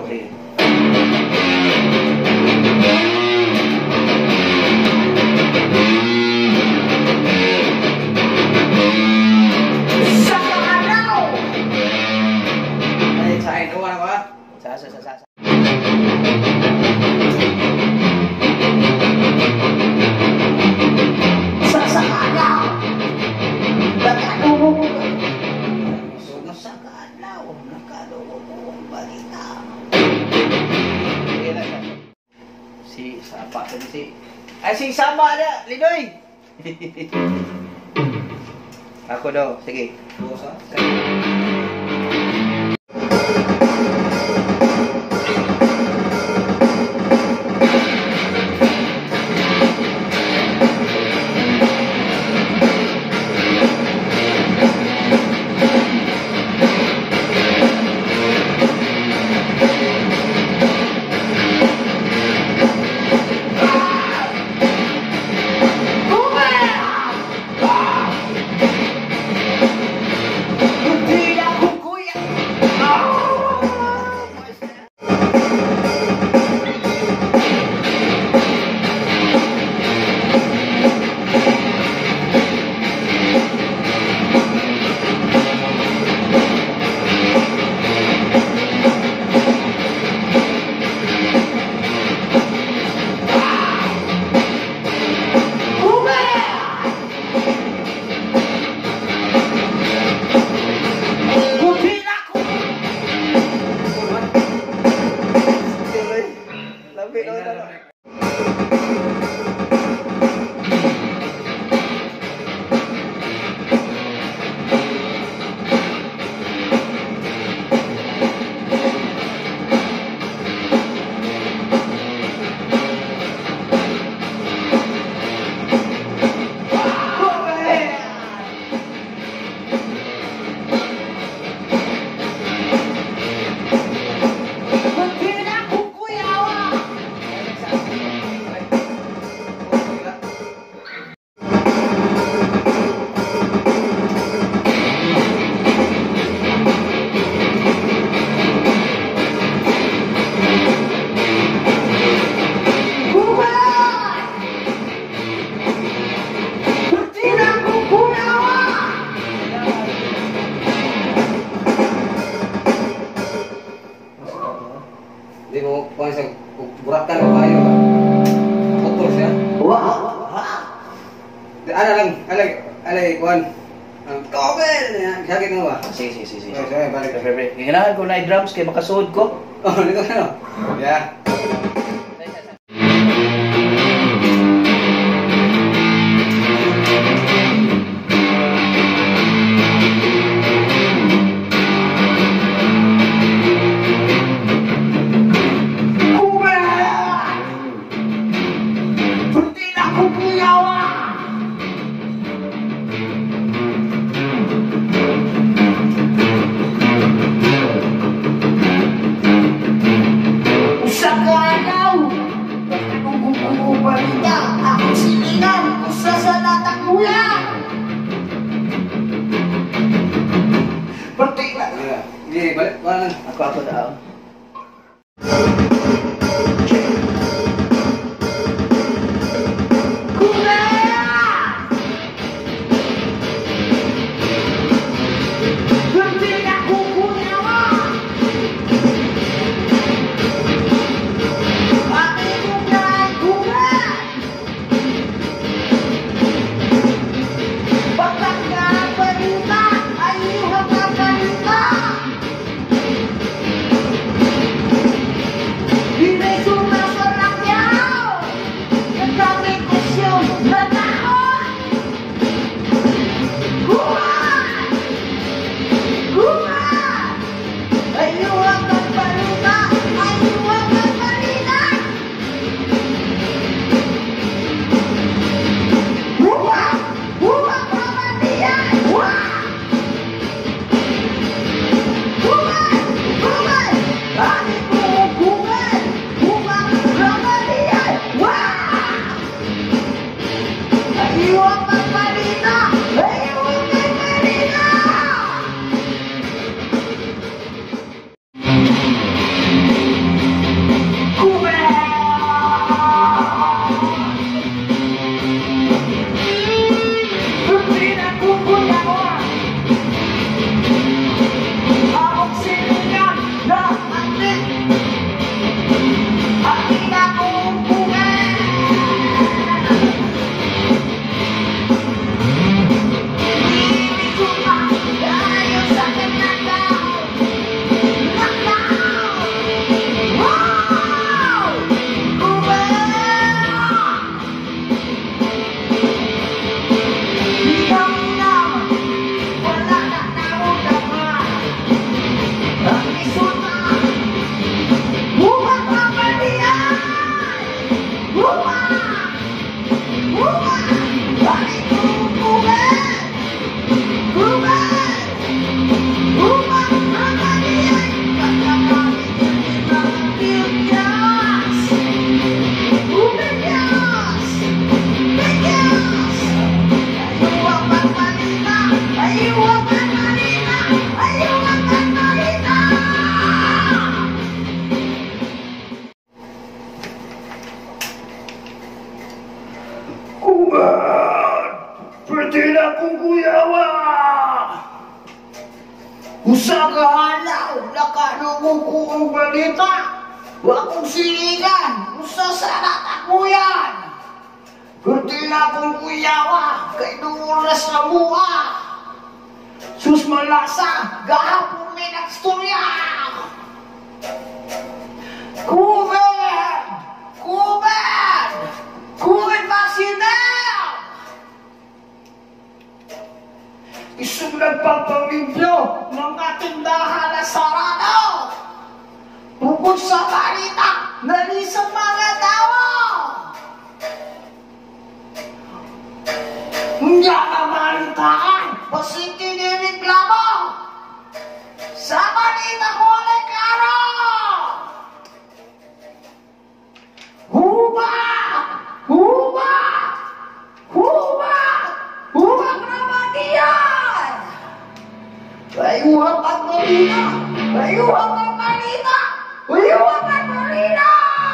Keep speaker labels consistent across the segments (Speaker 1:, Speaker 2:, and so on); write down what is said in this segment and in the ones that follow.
Speaker 1: Sige. Ay, gawa na ko ha? Sa. Si Sapa tadi si. Ay si sama ada, Lidoy. Aku dah, sige. Dosa. Di mo kung sa burakan o kayo putol siya. Wow. Alay kuan. Cover niya. Sakit mo ba? Sige.
Speaker 2: Sige, balik.
Speaker 1: Kailangan ko na i-drums kay makasuod ko.
Speaker 2: Oh, dito na. Yeah.
Speaker 3: Sakana! kung balita, wa kong siligan, usa sa natakmo yan. Gerti na kong kuyawa, kay duras na mua. Sus malasa, gahapon may nagstorya. Kuben! Kuben! Kuben Masinel! Isang nagpapamibyo ng ating dahan na sarado. Bukod sa balita, nalisang mga tao. Hindi na balitaan, basta tinireklamo. Sa balita ko ay karo. Huba! Huba! Huba! Huba naman diyan! Layuhan at balita! Layuhan at balita! Layuhan at balita!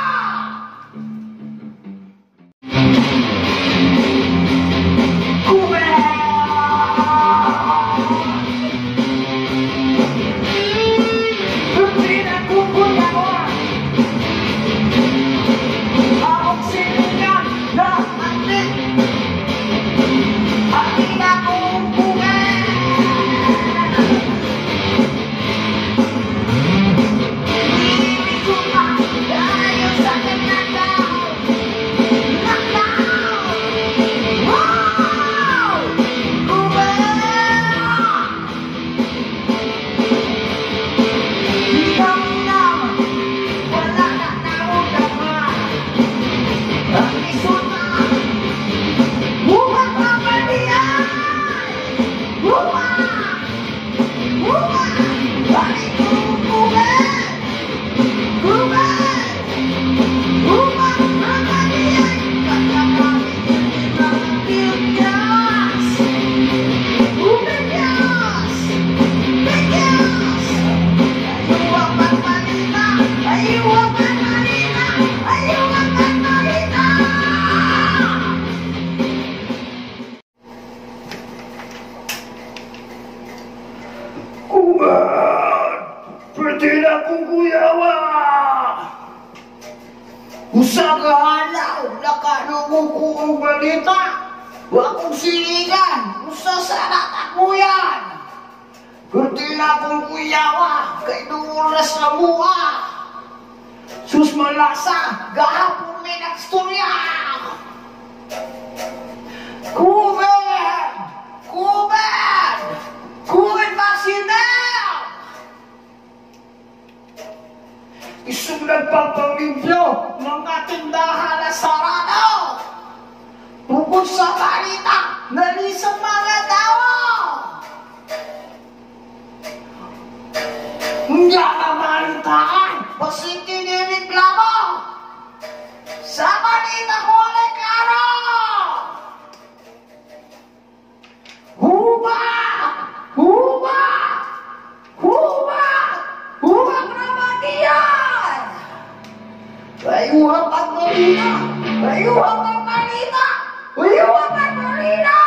Speaker 3: Pwede na kong kuyawa. Usaga halaw, nakalungo ko ang balita. Wa kong siligan, usa sa natakmo yan. Pwede na kong kuyawa, kay duras na mua. Sus malasa, gahapon may nagstorya. Kuben! Kuben! Kuben Masinel! Isang nagpapamibyo ng ating dahan na sarado. Bukod sa balita, nalisang mga tao. Hindi na balitaan, basta tinireklamo. Sa balita ko ay karo. Huba! Huba! Huba! Huba naman diyan! Layuhan at balita! Layuhan at balita! Layuhan at balita!